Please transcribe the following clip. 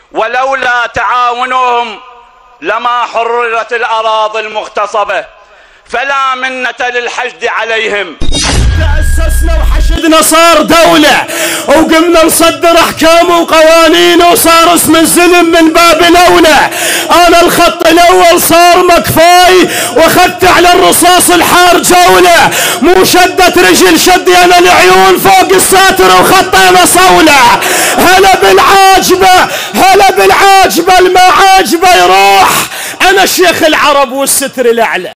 ولولا تعاونهم لما حررت الأراضي المغتصبة، فلا منة للحشد عليهم. تأسسنا وحشدنا صار دولة، وقمنا نصدر أحكام وقوانين، وصار اسم الزلم من باب الأولى. أنا الخط الأول صار مكفاي، وأخذت على الرصاص الحار جولة. مو شدة رجل شدي أنا العيون فوق الساتر وخطينا صولة. هلا بالعاجبة، هلا بالعاجبة، المعاجبة يروح. أنا شيخ العرب والستر الأعلى.